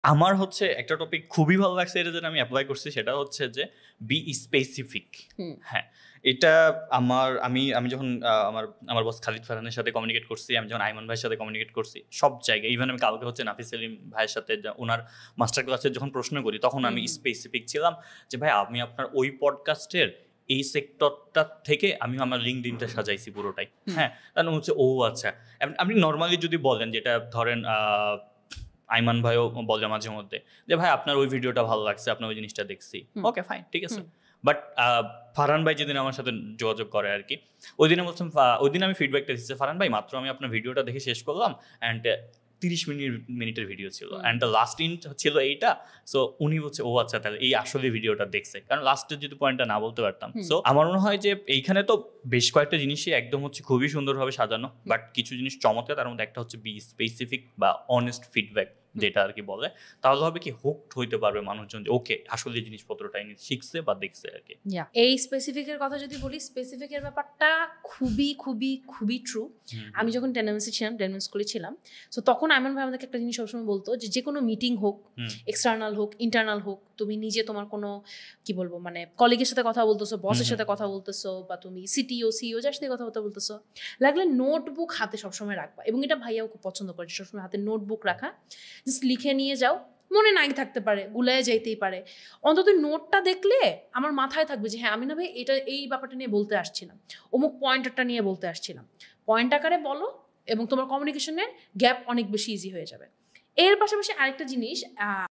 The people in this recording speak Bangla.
আমার হচ্ছে একটা টপিক খুবই ভালো লাগছে, এটা যেটা আমি অ্যাপ্লাই করছি সেটা হচ্ছে যে বি স্পেসিফিক। হ্যাঁ, এটা আমি আমি যখন আমার আমার বস খালিদ ফারহানের সাথে কমিউনিকেট করছি, আমি যখন আইমান ভাইয়ের সাথে কমিউনিকেট করছি, সব জায়গায়, ইভেন আমি কালকে হচ্ছে নাফিস সেলিম ভাইয়ের সাথে ওনার মাস্টার ক্লাসে যখন প্রশ্ন করি তখন আমি স্পেসিফিক ছিলাম যে ভাই আমি আপনার ওই পডকাস্টের এই সেক্টরটা থেকে আমি আমার লিঙ্কডইনটা সাজাইছি পুরোটাই। হ্যাঁ, তাহলে হচ্ছে ও আচ্ছা। আপনি নর্মালি যদি বলেন, যেটা ধরেন আইমান ভাইও বলে মাঝে মধ্যে যে ভাই আপনার ওই ভিডিওটা ভালো লাগছে, আপনার ওই জিনিসটা দেখছি, ওকে ফাইন, ঠিক আছে। বাট ফারহান ভাই যেদিন আমার সাথে যোগাযোগ করে আর কি, ওই দিনে বলছেন, ওই দিন আমি ফিডব্যাকটা দিচ্ছি, ফারহান ভাই মাত্র আমি আপনার ভিডিওটা দেখে শেষ করলাম, অ্যান্ড 30 মিনিটের ভিডিও ছিল, অ্যান্ড দ্য লাস্ট ইন্ট ছিল এইটা। সো উনি বলছে ও আচ্ছা, তাহলে এই আসলে ভিডিওটা দেখছে, কারণ লাস্টের যদি পয়েন্টটা না বলতে পারতাম। সো আমার মনে হয় যে এইখানে তো বেশ কয়েকটা জিনিসই একদম হচ্ছে খুবই সুন্দরভাবে সাজানো, বাট কিছু জিনিস চমৎকার, তার মধ্যে একটা হচ্ছে বি স্পেসিফিক বা অনেস্ট ফিডব্যাক যেটা আর কি বলে, তাহলে হবে কি হুকড হইতে পারবে মানুষজন যে ওকে আসলে জিনিসপত্রটাই শিখছে বা দেখছে আর কি। এই স্পেসিফিকের কথা যদি বলি, স্পেসিফিকের ব্যাপারটা খুবই খুবই খুবই ট্রু। আমি যখন টেনএমসি ছিলাম, টেনএমসি স্কুলে ছিলাম, সো তখন আইমান ভাই আমাদেরকে একটা জিনিস সবসময় বলতো যে কোনো মিটিং হোক, এক্সটার্নাল হোক ইন্টারনাল হোক, তুমি নিজে তোমার কোনো কি বলবো মানে কলিগের সাথে কথা বলতেছো, বসের সাথে কথা বলতেছো, বা তুমি সিটিও সিইও যার সাথে কথা বলতেছো, লাগলে নোটবুক হাতে সবসময় রাখবা। এবং এটা ভাইয়াও খুব পছন্দ করে, সবসময় হাতে নোটবুক রাখা, জাস্ট লিখে নিয়ে যাও। মনে নাই থাকতে পারে, গুলায় যাইতেই পারে, অন্তত নোটটা দেখলে আমার মাথায় থাকবে যে হ্যাঁ আমি না ভাই এটা এই ব্যাপারটা নিয়ে বলতে আসছিলাম, অমুক পয়েন্টারটা নিয়ে বলতে আসছিলাম। পয়েন্ট আকারে বলো এবং তোমার কমিউনিকেশনের গ্যাপ অনেক বেশি ইজি হয়ে যাবে। এর পাশাপাশি আরেকটা জিনিস